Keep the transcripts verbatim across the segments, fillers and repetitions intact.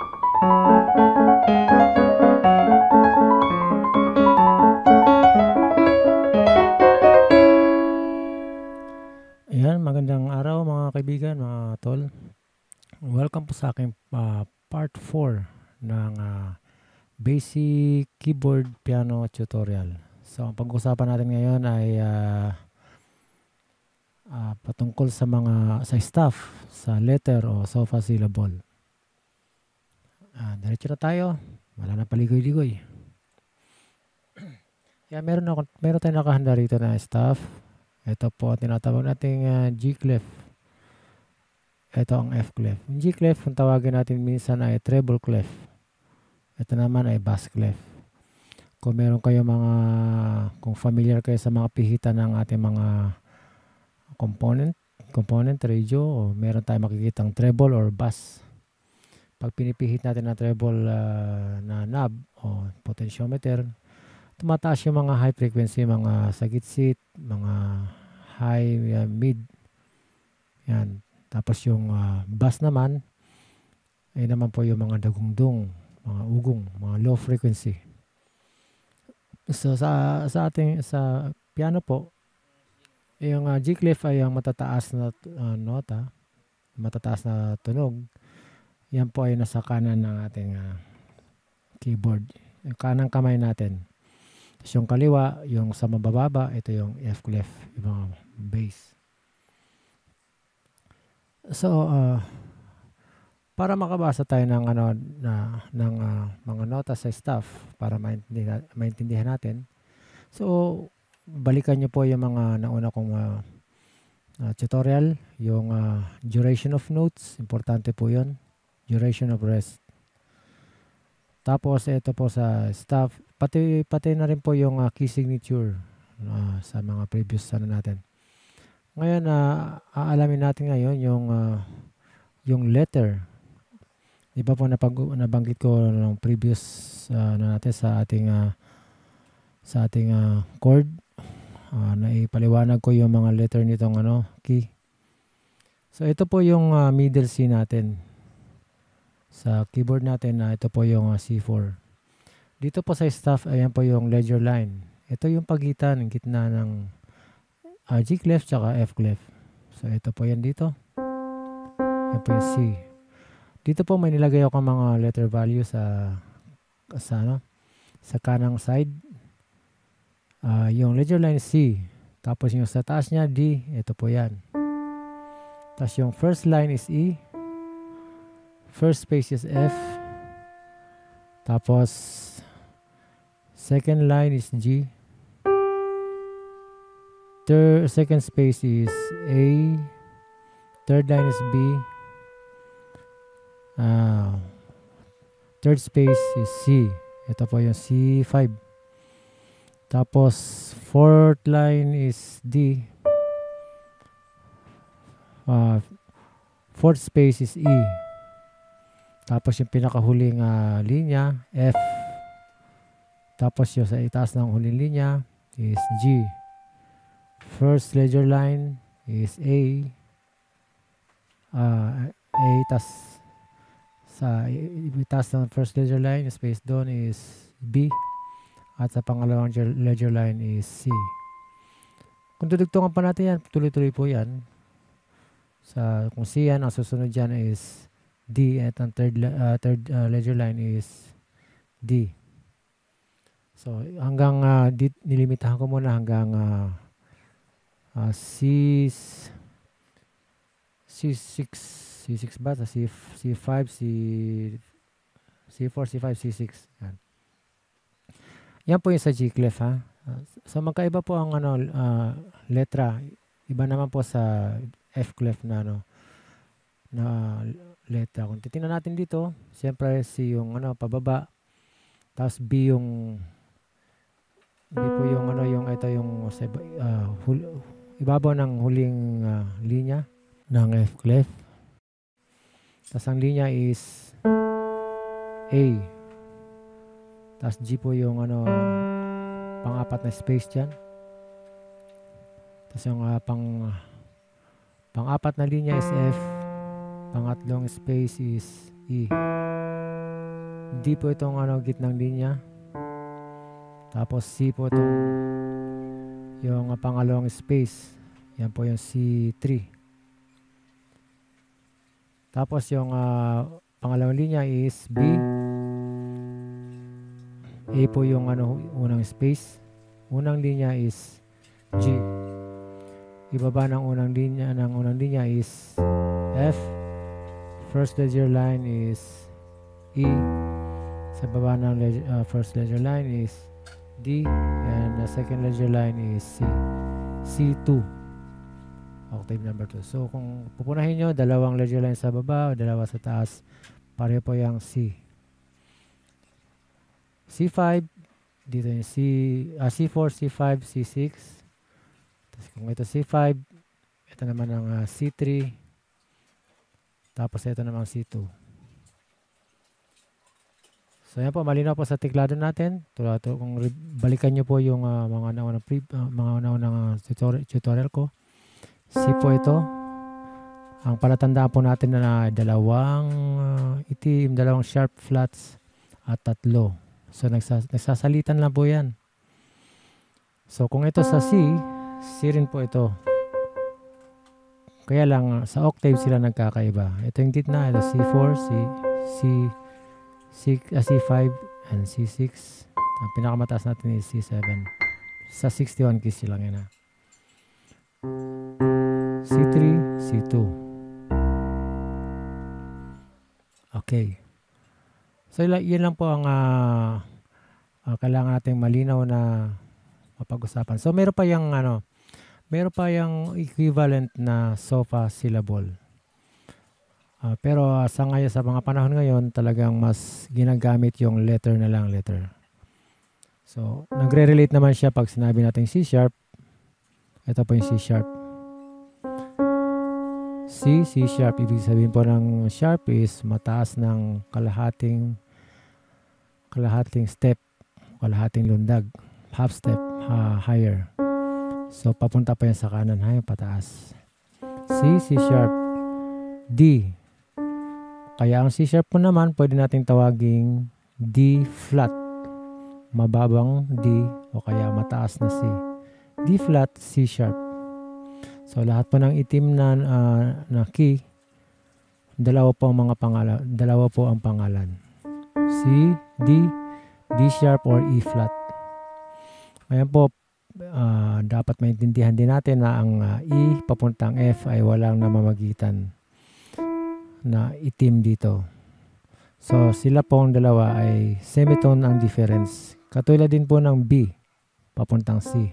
Ayan, magandang araw mga kaibigan, mga tol. Welcome po sa aking ah, part four ng ah, basic keyboard piano tutorial. So, ang pag-usapan natin ngayon ay ah, ah, patungkol sa mga sa staff, sa letter o sofa syllable. Ah, diretso na tayo. Wala na paligoy-ligoy. Yeah, meron ako, meron tayong nakahanda rito na staff. Ito po ang tinatawag nating ah, G clef. Ito ang F clef. Yung G clef, kung tawagin natin minsan ay treble clef. Ito naman ay bass clef. Kung meron kayo mga, kung familiar kayo sa mga pihitan ng ating mga component, component radio, o meron tayong makikitang treble or bass. Pag pinipihit natin na treble uh, na knob o potentiometer, tumataas yung mga high frequency, mga sagitsit, mga high, uh, mid. Yan. Tapos yung uh, bass naman, ay naman po yung mga dagungdung, mga ugong, mga low frequency. So sa sa ating sa piano po, yung uh, G clef ay ang matataas na uh, nota, matataas na tunog. Yan po ay nasa kanan ng ating uh, keyboard, yung kanang kamay natin. Tapos yung kaliwa, yung sa mabababa, ito yung F clef, yung mga bass. So uh, para makabasa tayo ng ano na ng uh, mga nota sa staff para maintindihan, maintindihan natin. So balikan niyo po yung mga nauna kong uh, uh, tutorial, yung uh, duration of notes, importante po 'yon. Duration of rest. Tapos ito po sa staff, pati pati na rin po yung uh, key signature uh, sa mga previous ano natin. Ngayon uh, aalamin natin ngayon yung uh, yung letter. Di ba po napag nabanggit ko ng previous uh, na natin sa ating uh, sa ating uh, chord, uh, naipaliwanag ko yung mga letter nitong ano, key. So ito po yung uh, middle C natin. Sa keyboard natin na uh, ito po yung uh, C four. Dito po sa staff, ayan po yung ledger line. Ito yung pagitan ng gitna ng uh, G clef tsaka F clef. So ito po yan dito. Yan po yung C. Dito po may nilagay ako mga letter value sa sa ano, sa kanang side. Uh, yung ledger line C. Tapos yung sa taas niya D, ito po yan. Tapos yung first line is E. First space is F. Tapos second line is G. Third second space is A. Third line is B. Uh, third space is C. Ito po yung C five. Tapos fourth line is D. Uh, fourth space is E. Tapos yung pinakahuling uh, linya, F. Tapos yung sa itaas ng huling linya is G. First ledger line is A. Uh, A, tas sa itaas ng first ledger line, space doon is B. At sa pangalawang ledger line is C. Kung tudugtungan pa natin yan, tuloy-tuloy po yan. Sa, kung C yan, ang susunod dyan is D. At ang third, uh, third uh, ledger line is D. So, hanggang, uh, di, nilimitahan ko muna hanggang uh, uh, C, C6, C six ba? Sa C, C5, C, C4, C5, C6. Yan. Yan po yung sa G clef, ha. Uh, so magkaiba po ang ano uh, letra. Iba naman po sa F clef na ano na letra. Kung titingnan natin dito, siyempre C yung ano pababa. Tapos B yung B po yung ano yung ito yung uh, hul, ibabaw ng huling uh, linya ng F clef. Tapos ang linya is A. Tapos G po yung ano pang-apat na space dyan. Tapos yung uh, pang pang-apat na linya is F. Pangatlong space is E. D po itong ano, gitnang linya. Tapos C po itong yung uh, pangalawang space. Yan po yung C three. Tapos yung uh, pangalawang linya is B. A po yung ano, unang space. Unang linya is G. Ibaba ng unang linya ng unang linya is F. First ledger line is E. Sa baba ng ledger, uh, first ledger line is D, and the second ledger line is C. C two. Octave number two. So kung pupunahin nyo, dalawang ledger line sa baba o dalawa sa taas, pareho po yung C. C five, dito yung C, uh, C four, C five, C six. Tapos kung ito C five, ito naman ang uh, C three. Tapos ito naman C two. So yan po, malinaw po sa teklado natin. Tulad to, kung balikan nyo po yung uh, mga naunang uh, mga naunang uh, tutorial, tutorial ko. C po ito. Ang palatandaan po natin na dalawang uh, itim, dalawang sharp flats at tatlo. So nagsas nagsasalitan lang po yan. So kung ito sa C, C rin po ito. Kaya lang sa octave sila nagkakaiba. Ito yung gitna, ito C four, C, C, C, uh, C five, and C six. Ang pinakamataas natin is C seven. Sa sixty-one keys lang yan ha. C three, C two. Okay. So yun lang po ang uh, uh, kailangan nating malinaw na mapag-usapan. So meron pa yung ano, meron pa yung equivalent na SOFA syllable. Uh, pero uh, sa ngayon, sa mga panahon ngayon, talagang mas ginagamit yung letter na lang, letter. So, nagre-relate naman siya pag sinabi natin C sharp. Ito po yung C sharp. C, C sharp. Ibig sabihin po ng sharp is mataas ng kalahating kalahating step, kalahating lundag. Half step uh, higher. So, papunta pa yan sa kanan, ha, pataas. C, C sharp. D. Kaya ang C sharp po naman, pwede nating tawaging D flat. Mababang D o kaya mataas na C. D flat, C sharp. So lahat po ng itim na, uh, na key, dalawa po ang mga pangalan. Dalawa po ang pangalan. C, D, D sharp or E flat. Ayan po, uh, dapat maintindihan din natin na ang uh, E papuntang F ay walang namamagitan na itim dito. So sila po ang dalawa ay semitone ang difference. Katulad din po ng B papuntang C.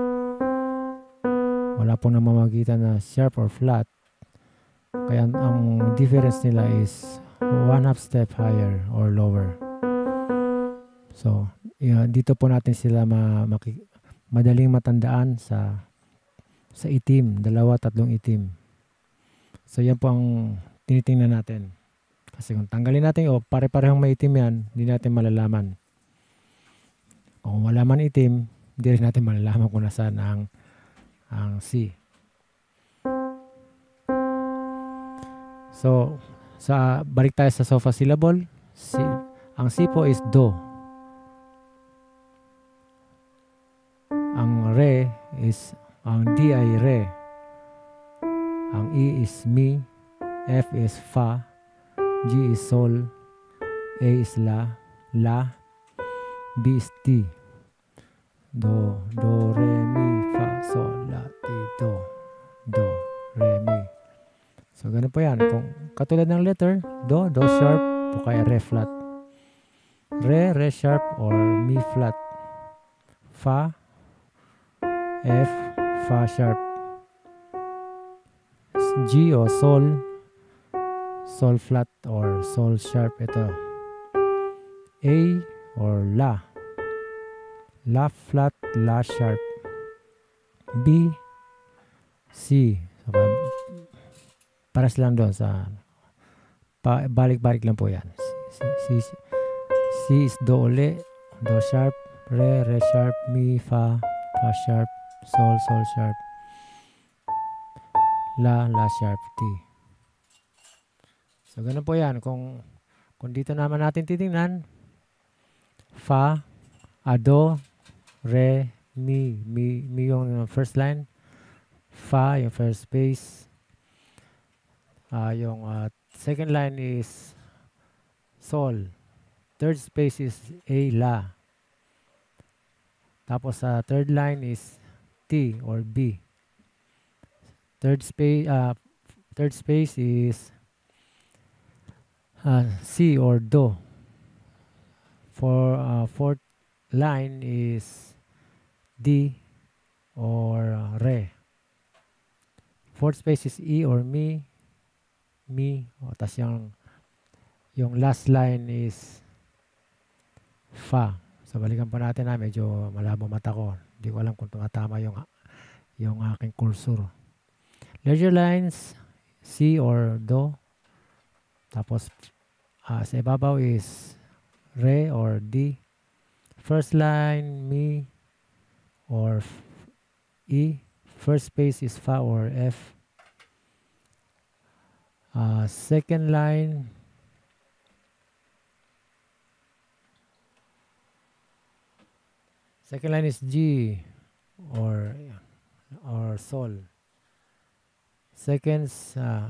Wala pong namamagitan na sharp or flat. Kaya ang difference nila is one half step higher or lower. So yun, dito po natin sila ma madaling matandaan sa sa itim, dalawa, tatlong itim. So yan po ang tinitingnan natin. Kasi kung tanggalin natin o pare-parehong maitim yan, hindi natin malalaman. Kung wala man itim, hindi rin natin malalaman kung nasaan ang, ang C. So, sa, balik tayo sa SOFA syllable. C, ang C po is do. Ang re is, ang D ay re. Ang E is mi. F is fa, G is sol, A is la, la, B is ti. Do, do, re, mi, fa, sol, la, ti, do, do, re, mi. So, ganun po yan. Kung katulad ng letter, do, do sharp, o kaya re flat. Re, re sharp, or mi flat. Fa, F, fa sharp. G o sol, sol flat or sol sharp. Ito A or la, la flat, la sharp. B, C. So, paras lang doon sa balik-balik lang po yan. C, C, C, C is do uli, do sharp, re, re sharp, mi, fa, fa sharp, sol, sol sharp, la, la sharp, T. So, ganun po yan. Kung Kung dito naman natin titingnan, fa, a, do, re, mi, mi, mi yung first line, fa yung first space, uh, yung uh, second line is sol, third space is a, la, tapos sa uh, third line is t or b, third space uh, third space is uh, c or do, for uh, fourth line is d or uh, re, fourth space is e or mi, mi, o tas yung yung last line is fa. So balikan po natin na medyo malabo mata ko. Hindi ko alam kung tumatama yung yung aking cursor. Leisure lines C or do. Tapos uh, sa ibabaw is re or d. First line mi or e. First space is fa or f. Uh, second line second line is G or or sol. Seconds uh,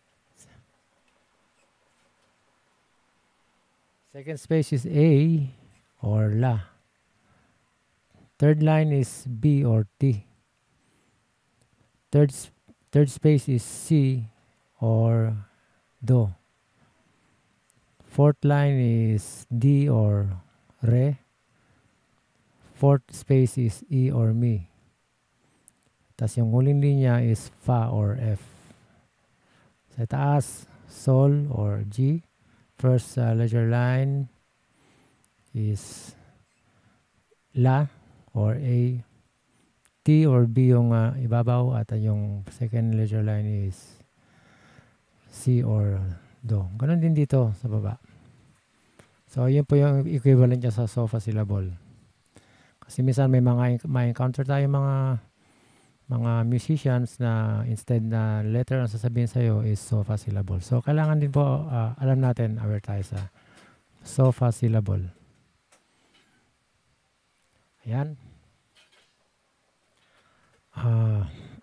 second space is A or la. Third line is B or T. Third third space is C or do. Fourth line is D or re. Fourth space is E or mi. Tapos yung huling linya is fa or F. Sa taas, sol or G. First uh, leisure line is la or A. T or B yung uh, ibabaw at uh, yung second leisure line is C or do. Ganon din dito sa baba. So, yun po yung equivalent niya sa sofa syllable. Kasi minsan may mga may encounter tayo mga mga musicians na instead na letter ang sasabihin sa iyo is sofa syllable. So, kailangan din po uh, alam natin, aware tayo sa sofa syllable. Ayan. Uh,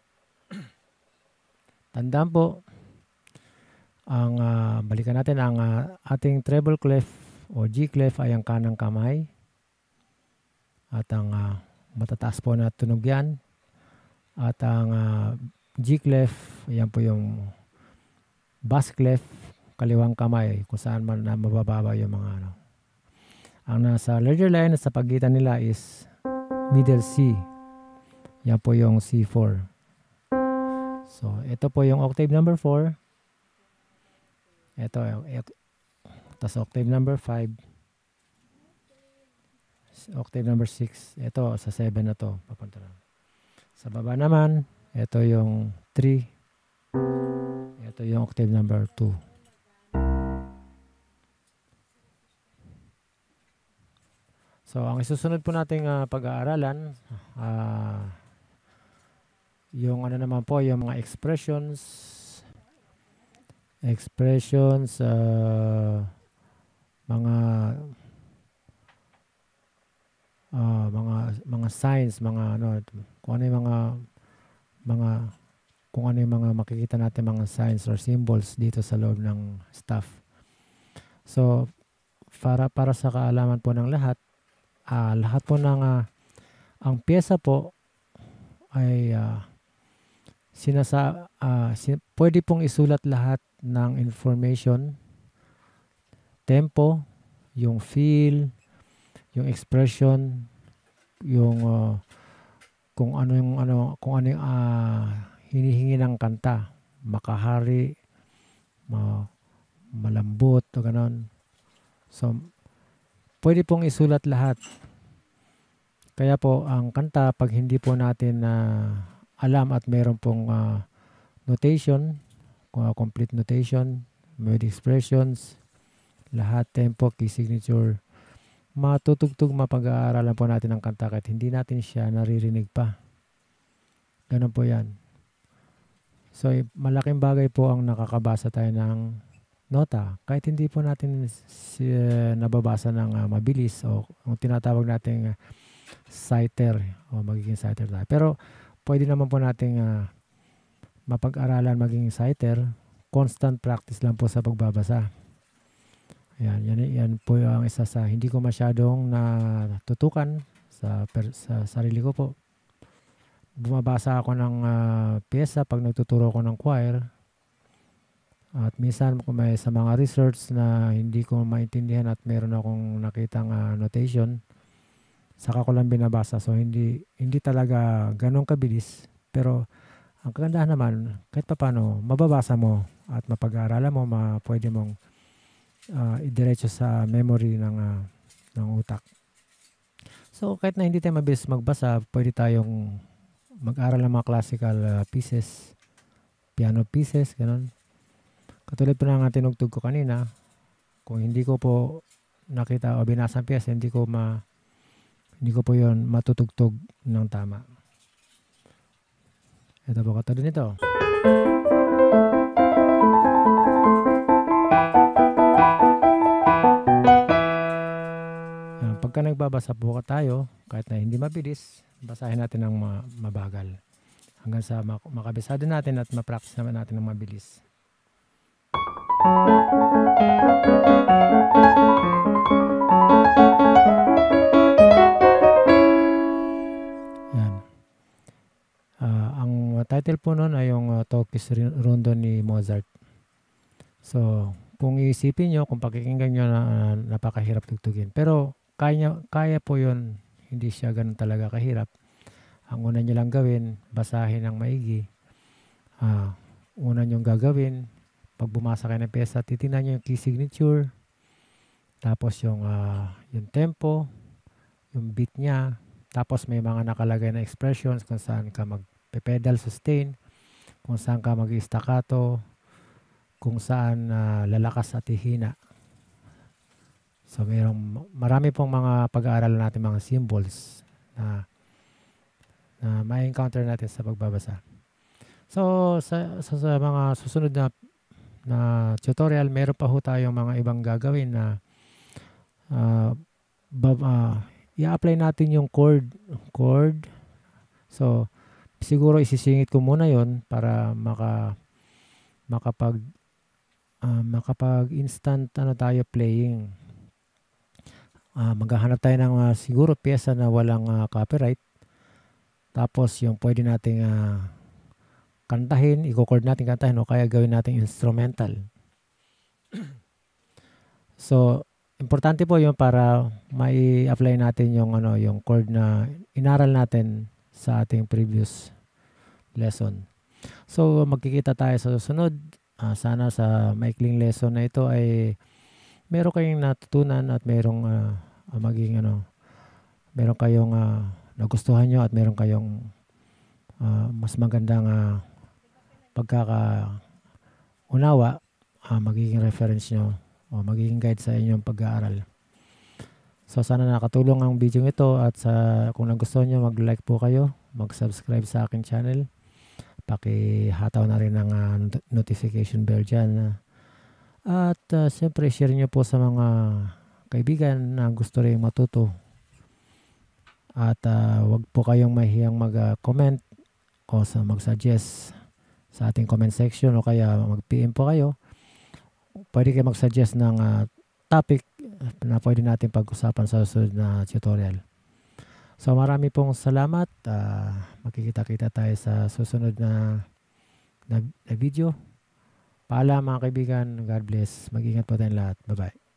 tandaan po, ang uh, balikan natin ang uh, ating treble clef o G clef ay ang kanang kamay. At ang uh, matataas po na tunog yan. At ang uh, G clef, yan po yung bass clef, kaliwang kamay, kung saan man na mabababa yung mga ano. Ang nasa leisure line sa pagitan nila is middle C. Yan po yung C four. So, ito po yung octave number four. Ito yung tas octave number five. Octave number six. Ito sa seven na to. Papunta na. Sa baba naman, ito yung three. Ito yung octave number two. So, ang isusunod po nating uh, pag-aaralan, uh, yung ano naman po, yung mga expressions, expressions, uh, mga uh, mga mga signs, mga ano, kung ano yung mga mga kung ano yung mga makikita natin mga signs or symbols dito sa loob ng staff. So, para para sa kaalaman po ng lahat, uh, lahat po ng uh, ang pyesa po ay uh, sinasa uh, sin pwede pong isulat lahat ng information, tempo, yung feel, yung expression, yung uh, kung ano yung ano kung ano yung uh, hinihingi ng kanta, makahari, ma malambot o ganon. So pwede pong isulat lahat. Kaya po ang kanta, pag hindi po natin na uh, alam at meron pong uh, notation, uh, complete notation, melody expressions, lahat, tempo, key signature, matutugtog, mapag-aaralan po natin ang kanta kahit hindi natin siya naririnig pa. Ganun po yan. So, malaking bagay po ang nakakabasa tayo ng nota. Kahit hindi po natin si, uh, nababasa ng uh, mabilis o ang tinatawag nating uh, citer o magiging citer tayo. Pero pwede naman po nating uh, mapag-aralan maging citer. Constant practice lang po sa pagbabasa. Yan, yan, yan po ang isa sa hindi ko masyadong natutukan sa, per, sa sarili ko po. Bumabasa ako ng uh, pyesa pag nagtuturo ko ng choir. At minsan kung may sa mga research na hindi ko maintindihan at meron akong nakitang uh, notation, saka ko lang binabasa. So hindi hindi talaga ganun kabilis. Pero ang kagandahan naman, kahit pa paano, mababasa mo at mapag-aaralan mo, ma, pwede mong uh, idiretso sa memory ng, uh, ng utak. So kahit na hindi tayo mabilis magbasa, pwede tayong mag-aral ng mga classical uh, pieces, piano pieces, ganun. Katulad po ng tinugtog ko kanina, kung hindi ko po nakita o binasa ang piyesa, hindi ko ma hindi ko po yon matutugtog ng tama. Ito po katulad nito. Yan, pagka nagbabasa po tayo, kahit na hindi mabilis, basahin natin ng ma mabagal. Hanggang sa mak makabisado natin at ma-practice naman natin ng mabilis. Yan. Uh, ang title po nun ay yung uh, Tokis Rondo ni Mozart. So, kung iisipin nyo, kung pakikinggan nyo na uh, napakahirap tugtugin. Pero, kaya, kaya po yun. Hindi siya ganun talaga kahirap. Ang una nyo lang gawin, basahin ng maigi. Uh, una nyo gagawin, pag bumasa kayo ng pyesa, titingnan nyo yung key signature, tapos yung, uh, yung tempo, yung beat niya, tapos may mga nakalagay na expressions kung saan ka mag-pedal sustain, kung saan ka mag-staccato, kung saan uh, lalakas at hihina. So mayroong marami pong mga pag-aaral natin mga symbols na, na may encounter natin sa pagbabasa. So sa, sa, sa mga susunod na na tutorial, meron pa ho tayong mga ibang gagawin na uh, uh, i-apply natin yung chord chord. So siguro isisingit ko muna yon para maka makapag uh, makapag instant ano tayo playing. Uh, maghahanap tayo ng uh, siguro pyesa na walang uh, copyright. Tapos yung pwede nating uh, kantahin, i-chord natin kantahin o kaya gawin natin instrumental. So, importante po yung para mai-apply natin yung ano, yung chord na inaral natin sa ating previous lesson. So, magkikita tayo sa susunod. Uh, sana sa maikling lesson na ito ay meron kayong natutunan at merong uh, maging ano, meron kayong uh, nagustuhan nyo at meron kayong uh, mas magandang uh, pagkakaunawa, uh, magiging reference nyo o magiging guide sa inyong pag-aaral. So sana nakatulong ang video ito at sa, kung nagustuhan nyo, mag-like po kayo, mag-subscribe sa aking channel. Pakihataw na rin ang uh, notification bell dyan. At uh, siyempre share nyo po sa mga kaibigan na gusto rin matuto. At uh, wag po kayong mahiyang mag-comment uh, o sa mag-suggest sa ating comment section o kaya mag-P M po kayo. Pwede kayo mag-suggest ng uh, topic na pwede natin pag-usapan sa susunod na tutorial. So marami pong salamat. Uh, makikita-kita tayo sa susunod na, na, na video. Paalam mga kaibigan. God bless. Mag-ingat po tayong lahat. Bye-bye.